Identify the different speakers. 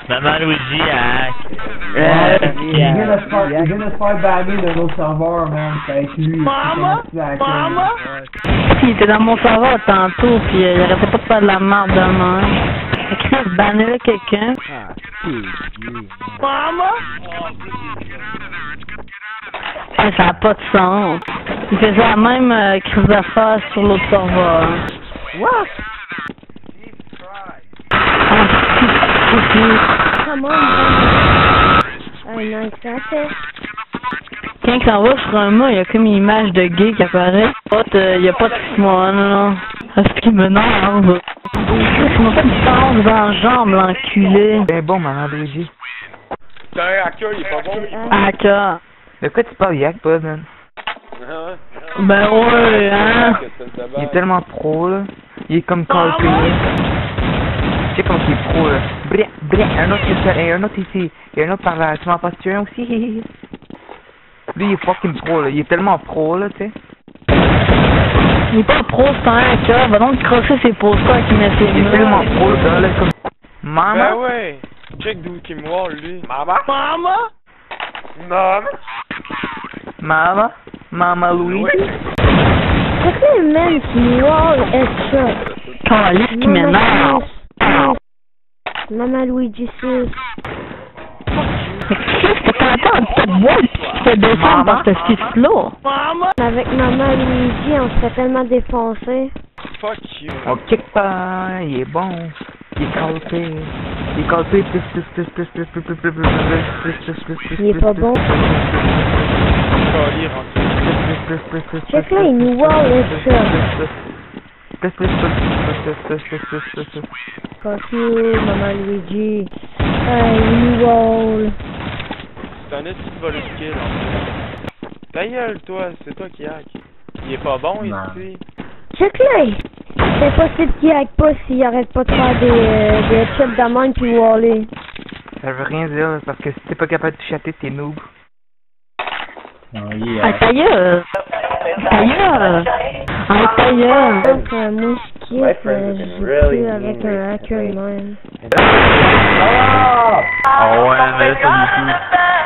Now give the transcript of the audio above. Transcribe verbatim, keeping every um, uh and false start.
Speaker 1: Maman Luigi hack.
Speaker 2: Euh,
Speaker 3: Il vient de se faire, il vient de se faire banner de l'autre serveur, man. C'est avec lui.
Speaker 4: Maman! Maman!
Speaker 2: il était dans mon serveur tantôt, puis euh, il arrêtait pas de faire de la merde de main. Chris, banner là quelqu'un.
Speaker 5: Ah, c'est bien.
Speaker 4: Maman!
Speaker 2: Ah, ça a pas de sens. Il faisait la même euh, crise d'affaires sur l'autre serveur.
Speaker 4: What?
Speaker 2: Ah,
Speaker 6: Come on, man. Oh, nice, that's it.
Speaker 2: quand il s'en va sur un mot, il y a comme une image de gay qui apparaît. Il y a pas de Simon, là. Ah, c'est qui me nerve. Il m'a fait une passe dans la jambe, l'enculé.
Speaker 7: C'est bon, maman Luigi.
Speaker 8: C'est un hacker, il est pas bon.
Speaker 2: Hacker.
Speaker 7: De quoi tu parles, Yak, pas, man?
Speaker 2: Ben ouais, hein.
Speaker 7: Il est tellement pro, là. Il est comme Carl P. Tu sais comment il est pro, là. Bré, bré, un autre ici, et un autre ici. Et un autre par là. Tu m'en passes tu un aussi? Lui, il est fucking pro, là. Il est tellement pro, là, tu sais.
Speaker 2: Il est pas pro, c'est un hacker. Va donc crosser ses posters qui met ses
Speaker 7: Il est
Speaker 2: mains.
Speaker 7: tellement pro, le gars, là, comme... Maman?
Speaker 8: Ben ouais. Check d'où qui me wall, lui. Maman?
Speaker 4: Maman!
Speaker 8: Maman?
Speaker 7: Maman? Maman Louis?
Speaker 6: Qu'est-ce que le man qui me wall est ça?
Speaker 2: Calice qui m'énerve.
Speaker 6: Maman Luigi six.
Speaker 2: Qu'est-ce que t'entends de te boire pis tu te fais descendre par ce fils-là?
Speaker 4: Maman!
Speaker 6: Avec Maman Luigi, on se fait tellement défoncer.
Speaker 8: Fuck you.
Speaker 7: On kick pas, il est bon. Il est calpé. Il est calpé plus plus plus plus plus plus plus plus plus plus plus plus plus plus.
Speaker 6: Il est pas bon. Check là, il nous wall est ça.
Speaker 7: Plus plus plus plus plus plus plus plus plus.
Speaker 6: Fuck you, Maman Luigi. Hey, il nous wall.
Speaker 8: C'est un esti de vol de skill, en fait. Ta gueule, toi, c'est toi qui hack. Il est pas bon, ici.
Speaker 6: Check là. C'est possible qu'il hack pas s'il arrête pas de faire des, euh, des headshots de mine puis waller.
Speaker 7: Ça veut rien dire, là, parce que si t'es pas capable de chatter, t'es noob.
Speaker 5: Oh, yeah.
Speaker 2: Ah, ta gueule! Ta gueule! Ah, ta gueule!
Speaker 6: Donc, euh, moi, je quitte, euh, je joue plus avec un hacker même.
Speaker 1: Ah ouais, mais ça du coup.